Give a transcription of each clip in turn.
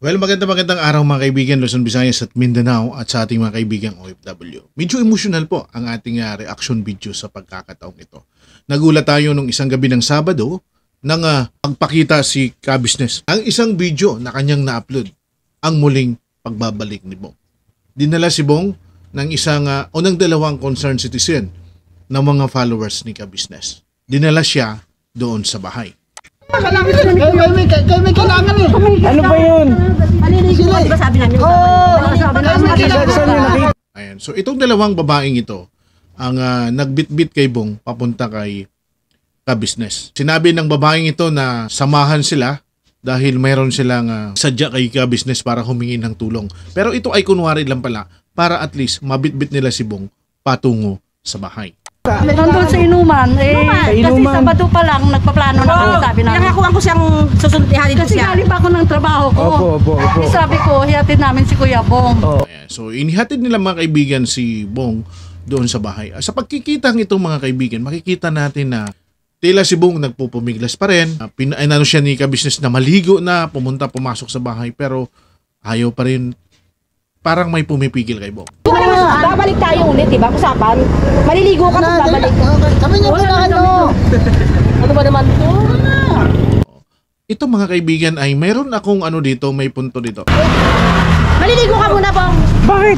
Well, magandang araw mga kaibigan Luzon, Visayas at Mindanao at sa ating mga kaibigang OFW. Medyo emotional po ang ating reaction video sa pagkakataong ito. Nagulat tayo nung isang gabi ng Sabado nang magpakita si Ka-Business ang isang video na kanyang na-upload, ang muling pagbabalik ni Bong. Dinala si Bong ng isang o ng dalawang concerned citizen ng mga followers ni Ka-Business. Dinala siya doon sa bahay. May kailangan eh. Ano ba yun? Sila ba sabi namin? Ayan. So itong dalawang babaeng ito ang nagbitbit kay Bong papunta kay Ka-Business. Sinabi ng babaeng ito na samahan sila dahil mayroon silang sadya kay Ka-Business para humingi ng tulong. Pero ito ay kunwari lang pala para at least mabitbit nila si Bong patungo sa bahay. Nandun sa inuman, kasi Sabado pa lang, nagpaplano na ako, sabi namin. Nakakuha ko siyang susuntihan dito Kasi siya. galing pa ako ng trabaho ko. Opo. Sabi ko, hihatid namin si Kuya Bong. Ayan. So inihatid nila mga kaibigan si Bong doon sa bahay. Sa pagkikita ng itong mga kaibigan, makikita natin na tila si Bong nagpupumiglas pa rin. Pinano siya ni Ka-Business na maligo na, pumasok sa bahay, pero ayaw pa rin. Parang may pumipigil kay Bong. Babalik tayo ulit, diba? Usapan. Maliligo ka kung babalik. Sabi niya wala ano. Ano ba naman ito? Ito mga kaibigan ay mayroon akong dito, may punto dito. Maliligo ka muna, Bong. Bakit?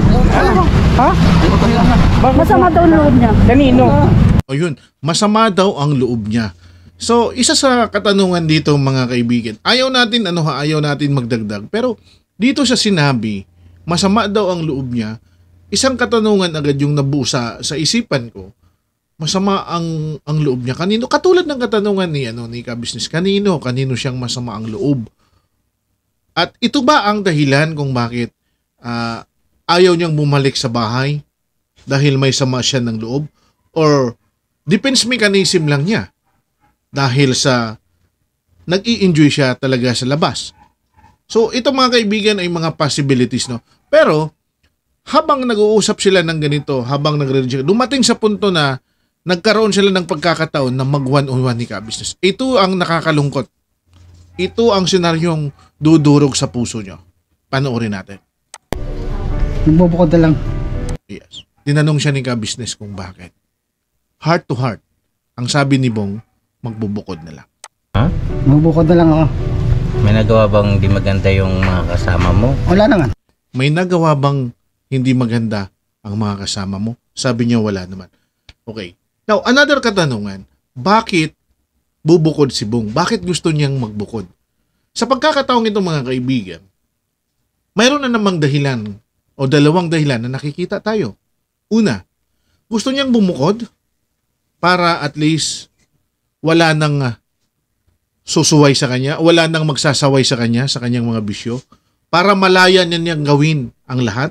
Ha? Masama daw loob niya. Kanino? O yun, masama daw ang loob niya. So, isa sa katanungan dito mga kaibigan, ayaw natin magdagdag. Pero dito sa sinabi, masama daw ang loob niya, isang katanungan agad yung nabuo sa isipan ko. Masama ang loob niya. Kanino? Katulad ng katanungan ni Ka-Business. Kanino siyang masama ang loob? At ito ba ang dahilan kung bakit ayaw niyang bumalik sa bahay dahil may sama siya ng loob? Or defense mechanism lang niya dahil sa nag-i-enjoy siya talaga sa labas? So ito mga kaibigan ay mga possibilities, no? Pero habang nag-uusap sila ng ganito, habang nagre-reject, dumating sa punto na nagkaroon sila ng pagkakataon na mag-one-on-one ni Ka-Business. Ito ang nakakalungkot. Ito ang senaryong dudurog sa puso nyo. Panoorin natin. Nagbubukod na lang. Yes. Tinanong siya ni Ka-Business kung bakit. Heart to heart. Ang sabi ni Bong, magbubukod na lang. Nagbubukod na lang ako. May nagawa bang di maganda yung mga kasama mo? Wala naman. May nagawa bang hindi maganda ang mga kasama mo? Sabi niya wala naman. Okay. Now, another katanungan, bakit bubukod si Bong? Bakit gusto niyang magbukod? Sa pagkakataong ito mga kaibigan, mayroon na namang dahilan o dalawang dahilan na nakikita tayo. Una, gusto niyang bumukod para at least wala nang susuway sa kanya, wala nang magsasaway sa kanyang mga bisyo, para malaya niyang gawin ang lahat?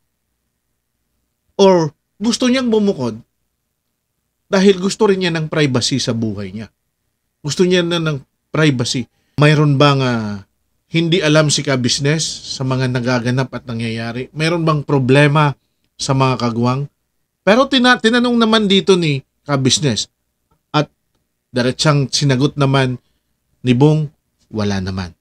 Or gusto niyang bumukod dahil gusto rin niya ng privacy sa buhay niya? Gusto niya na ng privacy. Mayroon bang hindi alam si Ka-Business sa mga nagaganap at nangyayari? Mayroon bang problema sa mga kagwang? Pero tinanong naman dito ni Ka-Business at diretsang sinagot naman ni Bong, wala naman.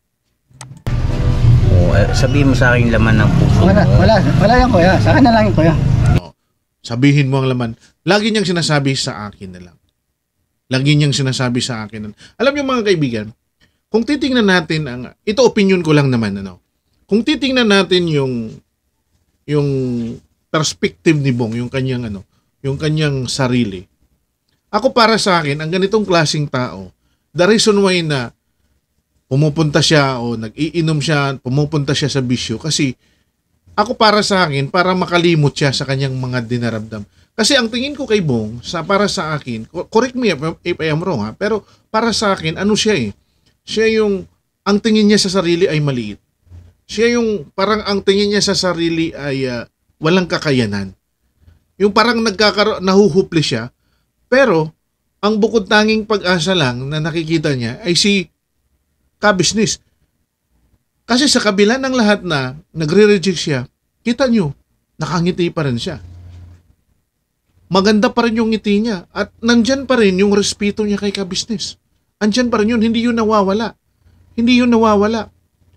Sabihin mo sa akin yung laman ng puso mo. Wala yan kuya. Sa akin na lang yung kuya. Sabihin mo ang laman. Lagi niyang sinasabi sa akin na lang. Lagi niyang sinasabi sa akin na lang. Alam niyo mga kaibigan, kung titingnan natin ito opinion ko lang naman, kung titingnan natin yung perspective ni Bong, yung kanyang sarili. Ako para sa akin, ang ganitong klaseng tao, the reason why na pumupunta siya o nag-iinom siya, pumupunta siya sa bisyo, kasi ako para sa akin, para makalimot siya sa kanyang mga dinaramdam. Kasi ang tingin ko kay Bong, para sa akin, correct me if I am wrong pero para sa akin, siya yung, ang tingin niya sa sarili ay maliit. Siya yung, parang ang tingin niya sa sarili ay walang kakayanan. Yung parang nahuhupli siya, pero ang bukod tanging pag-asa lang na nakikita niya ay si Ka-Business. Kasi sa kabila ng lahat na nagre-reject siya, kita nyo, nakangiti pa rin siya. Maganda pa rin yung ngiti niya at nandyan pa rin yung respeto niya kay Ka-Business. Andyan pa rin yun, hindi yun nawawala. Hindi yun nawawala.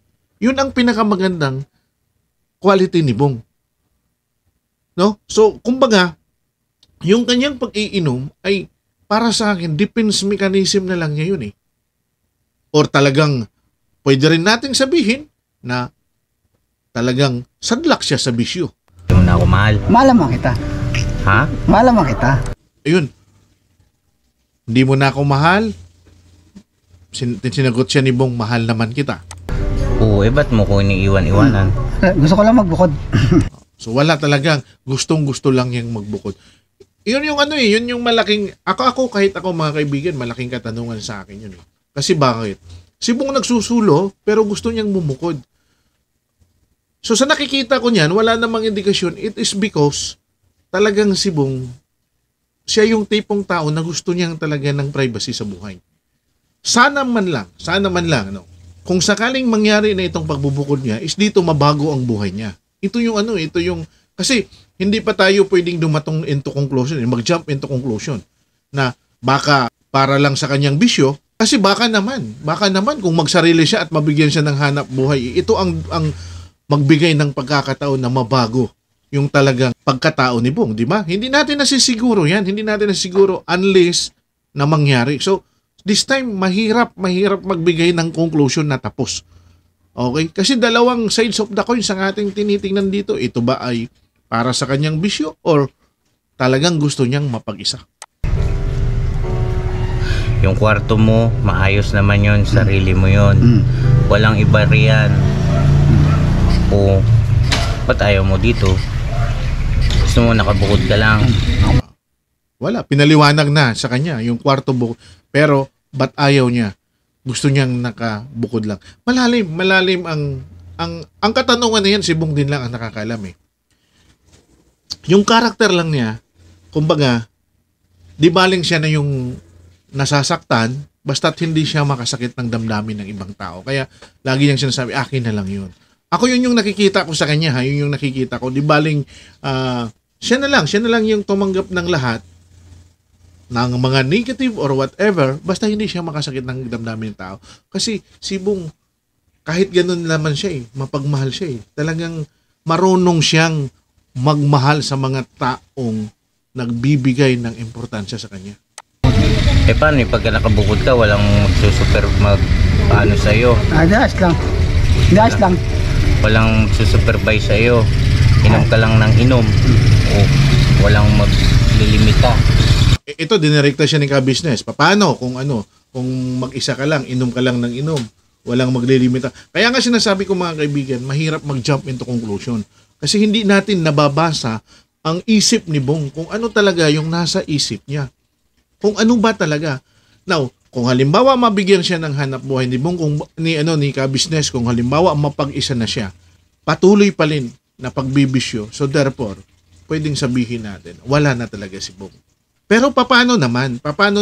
Yun ang pinakamagandang quality ni Bong. No? So, kumbaga, yung kanyang pag-iinom ay para sa akin, defense mechanism na lang niya yun eh. Or talagang, pwede rin nating sabihin na talagang sadlak siya sa bisyo. Hindi mo na ako mahal. Mahal naman kita. Ha? Mahal naman kita. Ayun. Hindi mo na ako mahal. Sinagot siya ni Bong, mahal naman kita. Oo, ba't mo ko iniiwan-iwanan? Gusto ko lang magbukod. So wala talagang gustong-gusto lang yung magbukod. Yun yung ano eh, yun yung malaking, ako kahit ako mga kaibigan, malaking katanungan sa akin yun eh. Kasi bakit? Si Bong nagsusulo, pero gusto niyang bumukod. So sa nakikita ko niyan, wala namang indikasyon, it is because talagang si Bong, siya yung tipong tao na gusto niyang talaga ng privacy sa buhay. Sana man lang, no? Kung sakaling mangyari na itong pagbubukod niya, is dito mabago ang buhay niya. Ito yung ano, kasi hindi pa tayo pwedeng dumatong into conclusion, mag-jump into conclusion na baka para lang sa kanyang bisyo, kasi baka naman kung magsarili siya at mabigyan siya ng hanap buhay, ito ang magbigay ng pagkakataon na mabago yung talagang pagkatao ni Bong, di ba? Hindi natin nasisiguro yan, unless na mangyari. So, this time, mahirap magbigay ng conclusion na tapos. Okay? Kasi dalawang sides of the coin sa ating tinitingnan dito. Ito ba ay para sa kanyang bisyo or talagang gusto niyang mapag-isa? Yung kwarto mo, maayos naman yon, sarili mo yon. Walang iba riyan. O, ba't ayaw mo dito? Gusto mo nakabukod ka lang. Wala. Pinaliwanag na sa kanya yung kwarto bukod. Pero, ba't ayaw niya? Gusto niyang nakabukod lang. Malalim ang katanungan na yan, si Bong din lang ang nakakalam eh. Yung karakter lang niya, kumbaga, di baling siya na yung nasasaktan, basta't hindi siya makasakit ng damdamin ng ibang tao. Kaya, lagi niyang sinasabi, akin na lang yun. Ako yun yung nakikita ko sa kanya, ha? Yun yung nakikita ko. Di baling, siya na lang yung tumanggap ng lahat, ng mga negative or whatever, basta hindi siya makasakit ng damdamin ng tao. Kasi si Bong, kahit ganun naman siya mapagmahal siya talagang marunong siyang magmahal sa mga taong nagbibigay ng importansya sa kanya. Paano pagka nakabukod ka, walang magsusuper paano sa'yo? Ayos lang. Ayos lang. Walang magsusupervise sa'yo. Inom ka lang ng inom. O walang maglilimita. Ito, dinirekta siya ni ka-business. Paano kung mag-isa ka lang, inom ka lang ng inom, walang maglilimita. Kaya nga sinasabi ko mga kaibigan, mahirap mag-jump into conclusion. Kasi hindi natin nababasa ang isip ni Bong, kung ano talaga yung nasa isip niya. Kung ano ba talaga. Now, kung halimbawa mabigyan siya ng hanap buhay ni Bong, ni ka-business, kung halimbawa mapag-isa na siya, patuloy pa rin na pagbibisyo. So therefore, pwedeng sabihin natin, wala na talaga si Bong. Pero paano naman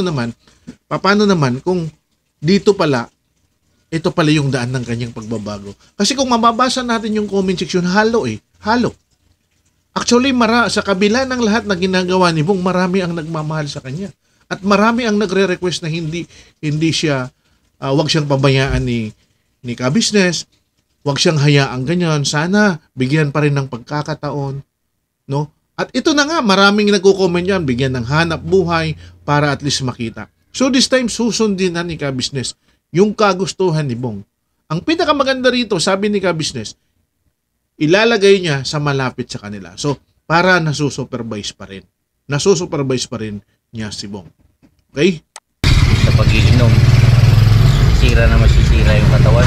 kung dito pala, ito pala yung daan ng kanyang pagbabago. Kasi kung mababasa natin yung comment section, halo. Actually, sa kabila ng lahat na ginagawa ni Bong, marami ang nagmamahal sa kanya. At marami ang nagre-request na hindi siya, wag siyang pabayaan ni ka-business, wag siyang hayaan ganyan. Sana bigyan pa rin ng pagkakataon, no? At ito na nga, maraming nagko-comment yan, bigyan ng hanap buhay para at least makita. So this time, susundin na ni ka-business yung kagustuhan ni Bong. Ang pinakamaganda rito, sabi ni ka-business, ilalagay niya sa malapit sa kanila. So, para nasusupervise pa rin. Nasusupervise pa rin niya si Bong. Okay? Sa pag-iinom, masisira yung katawan.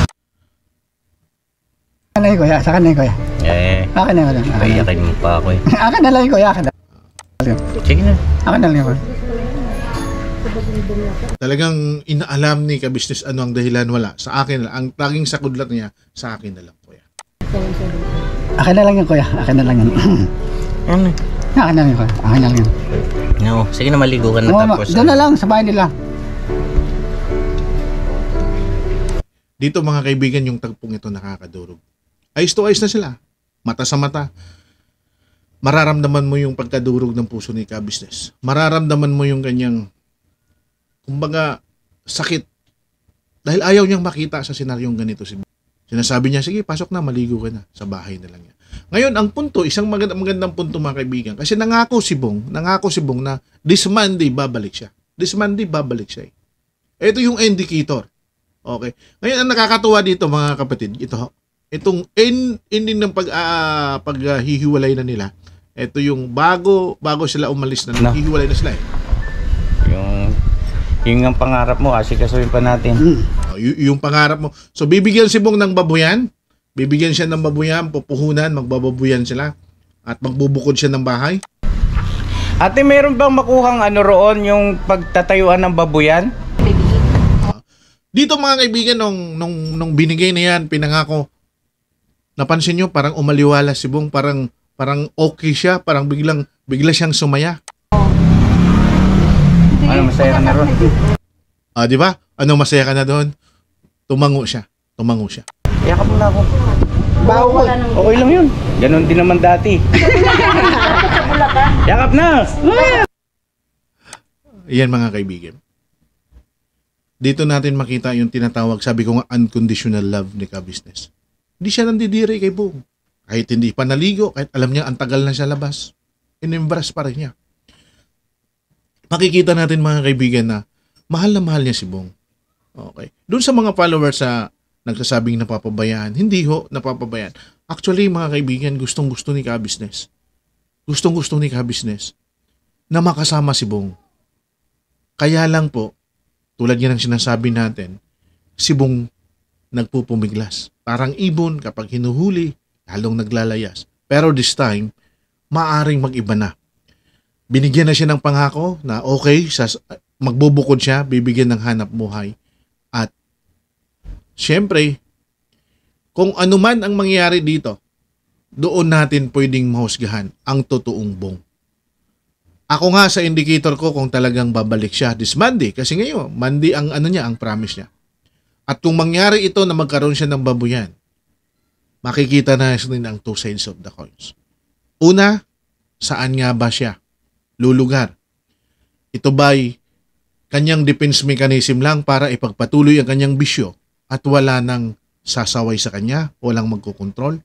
Sa kanan kuya. Akin na lang. Payakin mo pa ako Akin na lang kuya. Akin na. Sige na. Akin na lang kuya. Talagang inaalam ni ka-business ano ang dahilan, wala. Sa akin lang. Ang taging sakudlat niya, sa akin na lang, kuya. Akin na lang yan kuya. Akin na lang yan. Ano? Akin na lang kuya. Akin na lang yan. No, sige na, maligo ka na tapos. Doon na lang sa bahay nila. Dito mga kaibigan, yung tagpong ito nakakadurog. Ayos to ayos na sila. Mata sa mata. Mararamdaman mo yung pagkadurog ng puso ni ka-business. Mararamdaman mo yung kanyang, kumbaga, sakit. Dahil ayaw niyang makita sa senaryong ganito si Bong. Sinasabi niya, sige, pasok na, maligo ka na. Sa bahay na lang niya. Ngayon, ang punto, isang magandang punto mga kaibigan, kasi nangako si Bong na this Monday babalik siya. This Monday babalik siya. Ito yung indicator. Okay. Ngayon, ang nakakatuwa dito mga kapatid, itong ending ng paghihiwalay na nila, ito yung bago sila umalis na, hihiwalay na sila Yung ang pangarap mo, kasi kasuhin pa natin. Yung pangarap mo. So, bibigyan si Bong ng babuyan. Bibigyan siya ng babuyan, pupuhunan, magbababuyan sila. At magbubukod siya ng bahay. Ate, meron bang makuhang roon yung pagtatayuan ng babuyan? Dito mga kaibigan, nung binigay na yan, pinangako, napansin nyo, parang umaliwala si Bong, parang okay siya, parang bigla siyang sumaya. Ano, masaya ka na ron? Di ba? Ano masaya ka na doon? Tumango siya. Yakap mo na ako. Okay lang yun. Ganon din naman dati. Yakap na! Yan mga kaibigan. Dito natin makita yung tinatawag, sabi ko nga, unconditional love ni ka-business. Hindi siya nandidiri kay Bong. Kahit hindi pa naligo, kahit alam niya ang tagal na siya labas, in-embrace pa rin niya. Makikita natin mga kaibigan na mahal niya si Bong. Okay. Doon sa mga followers sa nagsasabing napapabayaan, hindi ho napapabayaan. Actually mga kaibigan, gustong-gusto ni ka-business. Gustong-gusto ni ka-business na makasama si Bong. Kaya lang po, tulad yan ang sinasabi natin, si Bong nagpupumiglas. Parang ibon kapag hinuhuli, lalong naglalayas. Pero this time, maaring mag-iba na. Binigyan na siya ng pangako na okay, magbubukod siya, bibigyan ng hanap buhay. At syempre, kung ano man ang mangyayari dito, doon natin pwedeng mahusgahan ang totoong Bong. Ako nga sa indicator ko kung talagang babalik siya this Monday. Kasi ngayon, Monday ang ang promise niya. At kung mangyari ito na magkaroon siya ng babuyan, makikita na rin ang two sides of the coins. Una, saan nga ba siya lulugar? Ito ba'y kanyang defense mechanism lang para ipagpatuloy ang kanyang bisyo at wala nang sasaway sa kanya, walang magkokontrol?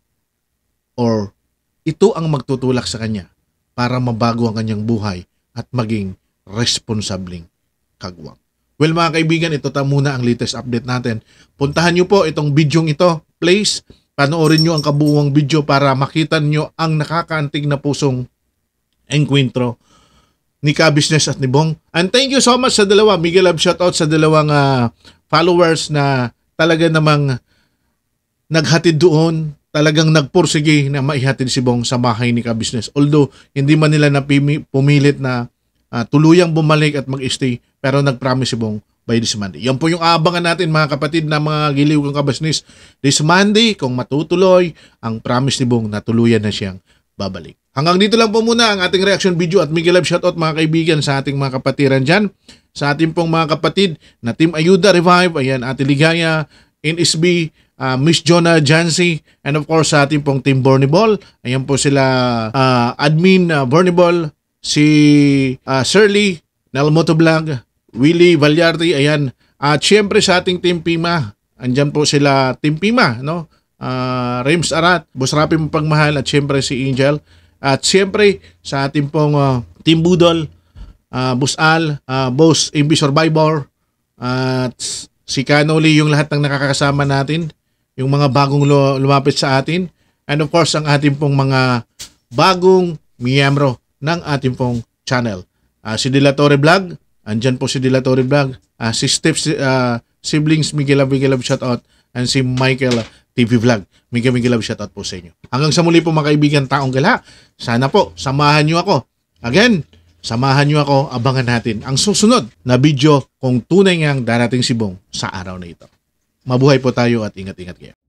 Or ito ang magtutulak sa kanya para mabago ang kanyang buhay at maging responsabling kagwang? Well mga kaibigan, ito muna ang latest update natin. Puntahan nyo po itong bidyong ito. Please, panoorin nyo ang kabuuang video para makita nyo ang nakakaantig na pusong enkwentro ni ka-business at ni Bong. And thank you so much sa dalawa. Miguel Love shoutout sa dalawang followers na talaga namang naghatid doon, talagang nagpursige na maihatid si Bong sa bahay ni ka-business. Although, hindi man nila pumilit na tuluyang bumalik at mag-stay, pero nag-promise si Bong by this Monday. Yan po yung aabangan natin mga kapatid na mga giliw kong ka-business. This Monday, kung matutuloy, ang promise ni Bong na tuluyan na siyang babalik. Hanggang dito lang po muna ang ating reaction video at Miguel Love shoutout mga kaibigan sa ating mga kapatiran dyan. Sa ating pong mga kapatid na Team Ayuda Revive, ayan, Ate Ligaya, NSB, Miss Jonah Jancy, and of course sa ating pong Team Borniball. Ayan po sila, Admin Borniball, si Shirley, Nelmoto Vlog, Willie Valyarti, ayan. At syempre sa ating Team Pima, andyan po sila Team Pima, no? Rems Arat, Boss Rapi Mapagmahal, at syempre si Angel. At syempre sa ating pong Team Budol, Boss Al, Boss MB Survivor, at si Canoli, yung lahat ng nakakasama natin, yung mga bagong lumapit sa atin, and of course ang ating pong mga bagong miyembro ng ating pong channel. Si Dilatore Vlog, andyan po si Dilatore Vlog, si Steph Siblings, Miguel Love shoutout, and si Michael TV Vlog. Miguel Love shoutout po sa inyo. Hanggang sa muli po mga kaibigan, taong gala, sana po samahan nyo ako. Again, samahan nyo ako, abangan natin ang susunod na video kung tunay ngang darating si Bong sa araw na ito. Mabuhay po tayo at ingat-ingat kayo.